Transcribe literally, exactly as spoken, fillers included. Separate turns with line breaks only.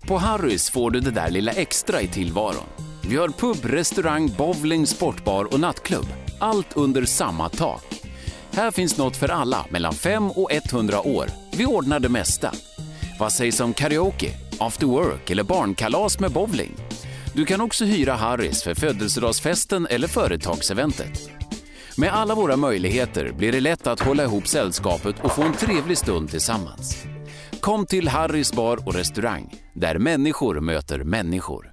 På Harrys får du det där lilla extra i tillvaron. Vi har pub, restaurang, bowling, sportbar och nattklubb. Allt under samma tak. Här finns något för alla mellan fem och hundra år. Vi ordnar det mesta. Vad sägs om karaoke, after work eller barnkalas med bowling? Du kan också hyra Harrys för födelsedagsfesten eller företagseventet. Med alla våra möjligheter blir det lätt att hålla ihop sällskapet och få en trevlig stund tillsammans. Kom till Harrys bar och restaurang, där människor möter människor.